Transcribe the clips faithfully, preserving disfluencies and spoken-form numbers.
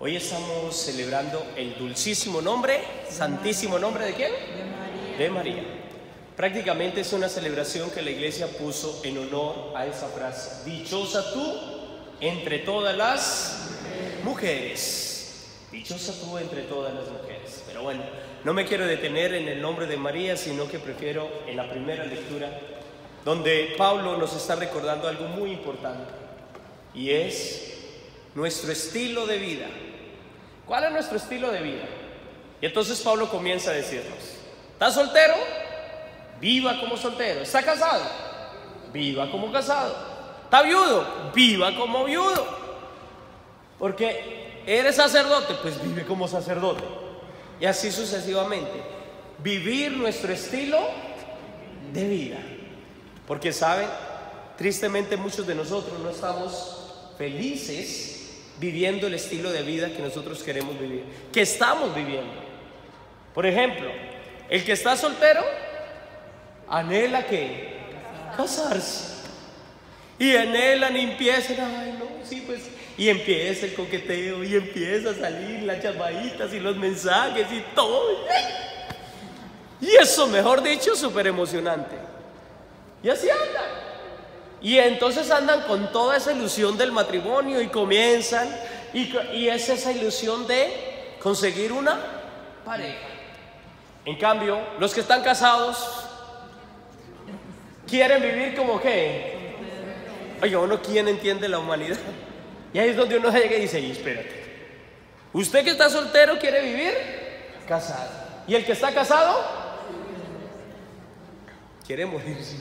Hoy estamos celebrando el dulcísimo nombre, santísimo nombre ¿de quién? De María. De María. Prácticamente es una celebración que la iglesia puso en honor a esa frase: dichosa tú entre todas las mujeres. Dichosa tú entre todas las mujeres. Pero bueno, no me quiero detener en el nombre de María, sino que prefiero en la primera lectura, donde Pablo nos está recordando algo muy importante, y es nuestro estilo de vida. ¿Cuál es nuestro estilo de vida? Y entonces Pablo comienza a decirnos: ¿está soltero? Viva como soltero. ¿Está casado? Viva como casado. ¿Está viudo? Viva como viudo. Porque eres sacerdote, pues vive como sacerdote. Y así sucesivamente. Vivir nuestro estilo de vida. Porque saben, tristemente muchos de nosotros no estamos felices viviendo el estilo de vida que nosotros queremos vivir, que estamos viviendo. Por ejemplo, el que está soltero anhela que casarse, y anhelan y empiezan, ay no, sí pues, y empieza el coqueteo, y empieza a salir las llamaditas y los mensajes y todo, y eso, mejor dicho, súper emocionante. Y así andan. Y entonces andan con toda esa ilusión del matrimonio y comienzan, y, y es esa ilusión de conseguir una pareja. En cambio, los que están casados quieren vivir como que, oye, uno, ¿quién entiende la humanidad? Y ahí es donde uno llega y dice: y espérate, usted que está soltero quiere vivir casado, y el que está casado quiere morirse.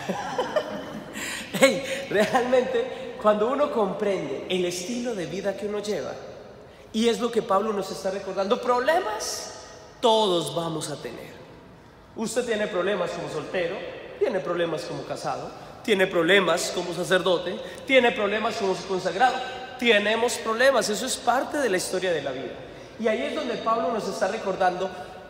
Hey, realmente, cuando uno comprende el estilo de vida que uno lleva, y es lo que Pablo nos está recordando, problemas todos vamos a tener. Usted tiene problemas como soltero, tiene problemas como casado, tiene problemas como sacerdote, tiene problemas como consagrado. Tenemos problemas, eso es parte de la historia de la vida. Y ahí es donde Pablo nos está recordando: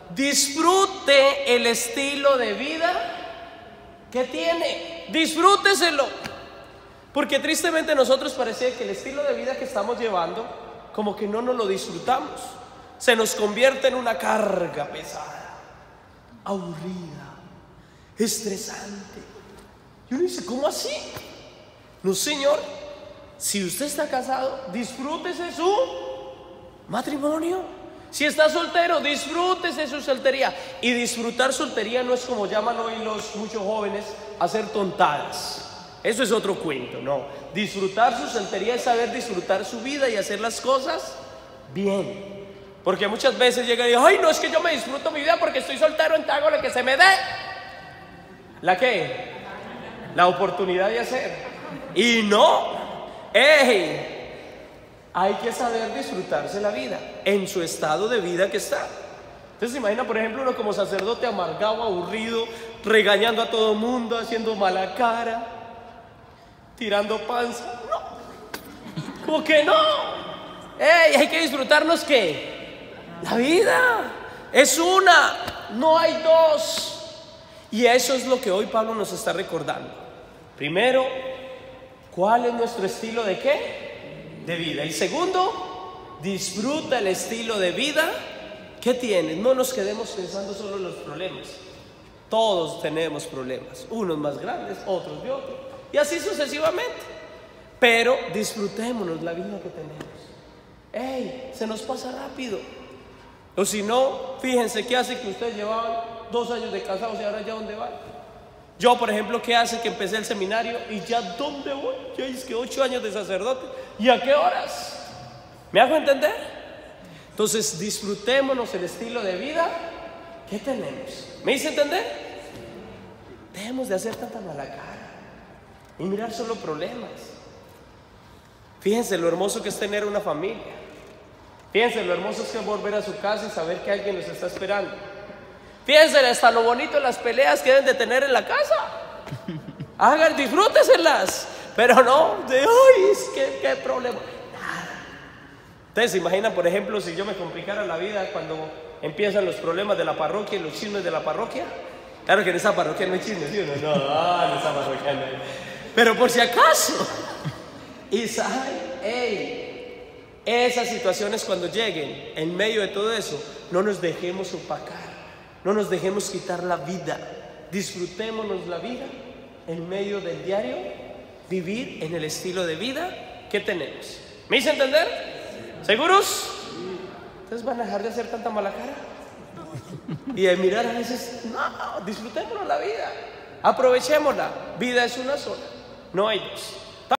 disfrute el estilo de vida que tiene, disfrúteselo. Porque tristemente nosotros parece que el estilo de vida que estamos llevando, como que no nos lo disfrutamos. Se nos convierte en una carga pesada, aburrida, estresante. Y uno dice: ¿cómo así? No, señor. Si usted está casado, disfrútese su matrimonio. Si está soltero, disfrútese su soltería. Y disfrutar soltería no es, como llaman hoy los muchos jóvenes, hacer tontadas. Eso es otro cuento, no. Disfrutar su soltería es saber disfrutar su vida y hacer las cosas bien. Porque muchas veces llega y dice: ay, no, es que yo me disfruto mi vida porque estoy soltero, entonces hago lo que se me dé. ¿La qué? La oportunidad de hacer. Y no. ¡Ey! Hay que saber disfrutarse la vida en su estado de vida que está. Entonces se imagina, por ejemplo, uno como sacerdote amargado, aburrido, regañando a todo mundo, haciendo mala cara, tirando panza. No, ¿cómo que no? ¡Ey! Hay que disfrutarnos, ¿qué? La vida es una, no hay dos. Y eso es lo que hoy Pablo nos está recordando. Primero, ¿cuál es nuestro estilo de qué? De vida. Y segundo, disfruta el estilo de vida que tienes. No nos quedemos pensando solo en los problemas. Todos tenemos problemas, unos más grandes, otros de otros, y así sucesivamente. Pero disfrutémonos la vida que tenemos. ¡Ey! Se nos pasa rápido. O si no, fíjense qué hace que ustedes llevaban dos años de casados y ahora ya dónde van. Yo, por ejemplo, ¿qué hace que empecé el seminario y ya dónde voy? Ya es que ocho años de sacerdote. ¿Y a qué horas? ¿Me hago entender? Entonces, disfrutémonos el estilo de vida que tenemos. ¿Me hice entender? Dejemos de hacer tanta mala cara y mirar solo problemas. Fíjense lo hermoso que es tener una familia. Fíjense lo hermoso que es volver a su casa y saber que alguien nos está esperando. Fíjense hasta lo bonito de las peleas que deben de tener en la casa. Hagan, disfrúteselas. Pero no, de ay, es que qué problema. Nada. Ustedes se imaginan, por ejemplo, si yo me complicara la vida cuando empiezan los problemas de la parroquia y los chismes de la parroquia. Claro que en esa parroquia no hay chismes, ¿sí o no? No, no, en esa parroquia no hay. Pero por si acaso. Y saben, hey, Esas situaciones cuando lleguen, en medio de todo eso, no nos dejemos opacar, no nos dejemos quitar la vida. Disfrutémonos la vida en medio del diario, vivir en el estilo de vida que tenemos. ¿Me hice entender? ¿Seguros? Entonces van a dejar de hacer tanta mala cara y de mirar a veces. No, disfrutémonos la vida, aprovechémosla. Vida es una sola, no hay dos.